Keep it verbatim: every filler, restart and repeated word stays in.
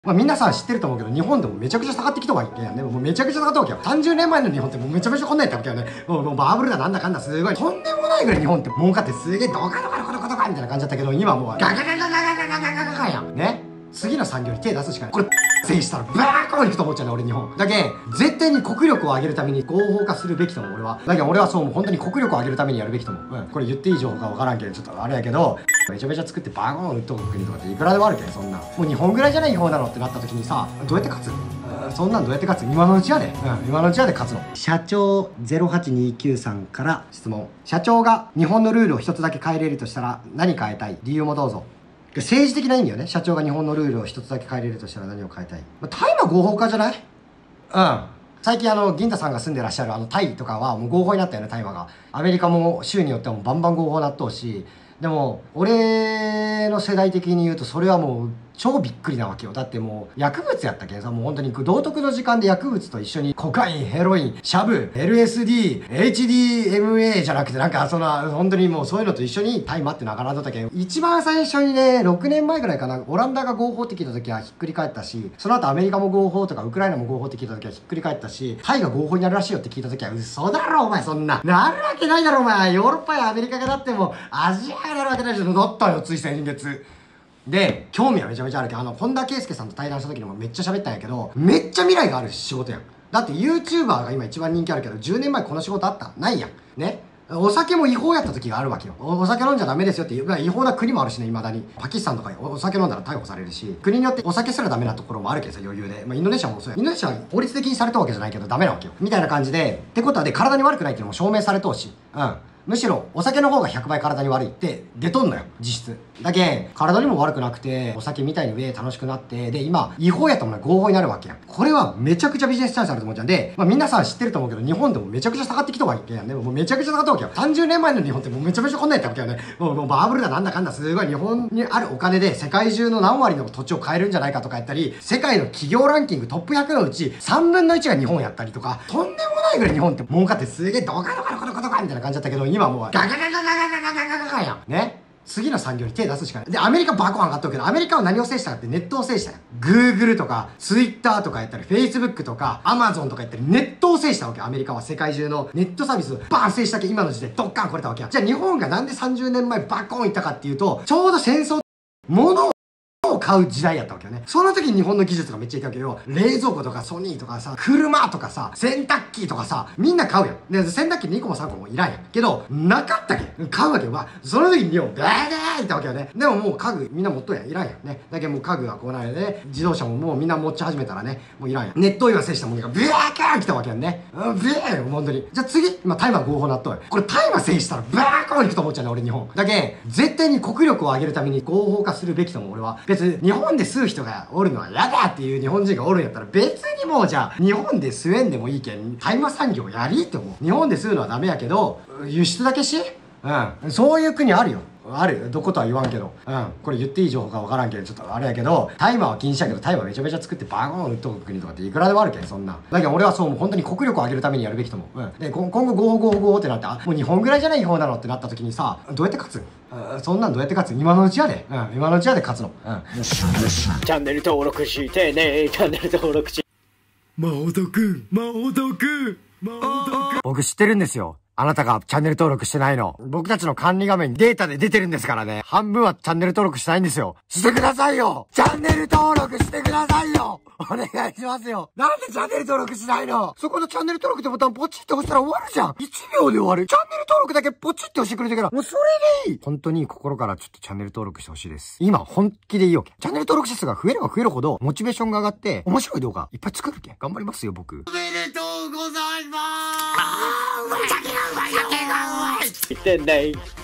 まあ皆さん知ってると思うけど、日本でもめちゃくちゃ下がってきたわけやね。もうめちゃくちゃ下がったわけよ。さんじゅうねんまえの日本ってもうめちゃめちゃこんなんやったわけよね。もうもうバブルだなんだかんだすごい。とんでもないぐらい日本って儲かってすげえドカドカドカドカドカみたいな感じだったけど、今もうガガガガガガガガガガガガやん。ね。次の産業に手出すしかない。これ、制したらバーコーンいくと思っちゃうね、俺日本。だけ絶対に国力を上げるために合法化するべきと思う、俺は。だけど俺はそう思う。本当に国力を上げるためにやるべきと思う。うん。これ言っていい情報かわからんけど、ちょっとあれやけど、めちゃめちゃ作ってバーコーン売っとく国とかっていくらでもあるけん、そんな。もう日本ぐらいじゃない違法なのってなった時にさ、どうやって勝つ？そんなんどうやって勝つ？今のうちやで。うん、今のうちやで勝つの。社長ゼロはちにきゅうさんから質問。社長が日本のルールを一つだけ変えれるとしたら何変えたい？理由もどうぞ。政治的な意味よね。社長が日本のルールを一つだけ変えれるとしたら何を変えたい？まあ、大麻合法化じゃない？うん。最近あの、銀太さんが住んでらっしゃるあのタイとかはもう合法になったよね、大麻が。アメリカも州によってはもうバンバン合法になっとうし、でも、俺の世代的に言うとそれはもう超びっくりなわけよ。だってもう薬物やったけんさ、もう本当に道徳の時間で薬物と一緒にコカイン、ヘロイン、シャブ、エルエスディー、エイチディーエムエー じゃなくてなんかその本当にもうそういうのと一緒に大麻って並んだったけん、一番最初にね、ろくねんまえぐらいかな、オランダが合法って聞いた時はひっくり返ったし、その後アメリカも合法とかウクライナも合法って聞いた時はひっくり返ったし、タイが合法になるらしいよって聞いた時は嘘だろお前、そんななるわけないだろお前。ヨーロッパやアメリカがだってもアジアがなるわけないじゃん。だったよつい先月で、興味はめちゃめちゃあるけど、あの本田圭佑さんと対談した時にもめっちゃ喋ったんやけど、めっちゃ未来がある仕事やん。だって YouTuber が今一番人気あるけど、じゅうねんまえこの仕事あった？ないやんね。お酒も違法やった時があるわけよ。お, お酒飲んじゃダメですよっていう、違法な国もあるしね、未だに。パキスタンとかお酒飲んだら逮捕されるし、国によってお酒すらダメなところもあるけどさ、余裕で。まあ、インドネシアもそうや。インドネシアは法律的にされたわけじゃないけどダメなわけよ。みたいな感じで、ってことはで、体に悪くないっていうのも証明されとうし、うん。むしろお酒の方がひゃくばい体に悪いって出とんのよ、実質。だけ体にも悪くなくて、お酒みたいに上楽しくなって、で、今、違法やったものが合法になるわけやん。これはめちゃくちゃビジネスチャンスあると思うじゃん。で、まあ皆さん知ってると思うけど、日本でもめちゃくちゃ下がってきたわけやんね。もうめちゃくちゃ下がったわけよ。さんじゅうねんまえの日本ってもうめちゃめちゃこんなんやったわけよね。もう、もうバブルだなんだかんだすごい日本にあるお金で世界中の何割の土地を買えるんじゃないかとかやったり、世界の企業ランキングトップひゃくのうちさんぶんのいちが日本やったりとか、とんでもないぐらい日本って儲かってすげえドカドカドカドカドカみたいな感じだったけど、今もうガガガガガガガガガガガガやん。ね。次の産業に手出すしかない。で、アメリカバコン上がっとるけど、アメリカは何を制したかってネットを制したよ。Google とか、Twitter とかやったり、Facebook とか、Amazon とかやったり、ネットを制したわけ。アメリカは世界中のネットサービスをバーン制したけ今の時代ドッカン来れたわけや。じゃあ日本がなんでさんじゅうねんまえバコン行ったかっていうと、ちょうど戦争、物を買う時代やったわけよね。その時に日本の技術がめっちゃいたわけよ。冷蔵庫とかソニーとかさ、車とかさ、洗濯機とかさ、みんな買うやん。で、洗濯機にこもさんこもいらんやん。けど、なかったけん。買うわけよ。まあ、その時によ、ガーガーいったわけよね。でももう家具みんな持っとんやん。いらんやん。ね。だけどもう家具はこうないで、自動車ももうみんな持ち始めたらね、もういらんやん。ネットを今制したものがブワーカーン来たわけやんね。うん、ブワーよ、本当に。じゃあ次、今大麻合法なっとんや。これ大麻制したらブワーコーンいくと思っちゃうね、俺日本。だけ絶対に国力を上げるために合法化するべきと思う、俺は。別に日本で吸う人がおるのは嫌だっていう日本人がおるんやったら別にもうじゃあ日本で吸えんでもいいけん大麻産業やりって思う。日本で吸うのはダメやけど輸出だけし、うん、そういう国あるよ。あるよ。どことは言わんけど。うん。これ言っていい情報かわからんけど、ちょっとあれやけど、大麻は禁止やけど、大麻めちゃめちゃ作ってバーゴン売っとく国とかっていくらでもあるけん、そんな。だけど俺はそう、もう本当に国力を上げるためにやるべきと思う。うん。で、今後合法合法合法ってなって、あ、もう日本ぐらいじゃない違法なのってなった時にさ、どうやって勝つ？そんなんどうやって勝つ？今のうちやで。うん。今のうちやで勝つの。うん。 チャンネル登録してね。チャンネル登録し。 マオドくん、マオドくん、マオドくん。 僕知ってるんですよ。あなたがチャンネル登録してないの。僕たちの管理画面にデータで出てるんですからね。半分はチャンネル登録してないんですよ。してくださいよ！チャンネル登録してくださいよ！お願いしますよ。なんでチャンネル登録しないの？そこのチャンネル登録ってボタンポチって押したら終わるじゃん。いちびょうで終わる。チャンネル登録だけポチって押してくれてから、もうそれでいい。本当に心からちょっとチャンネル登録してほしいです。今本気でいいよ。チャンネル登録者数が増えれば増えるほど、モチベーションが上がって、面白い動画いっぱい作るけん。頑張りますよ、僕。 おめでとうございます。 見てね。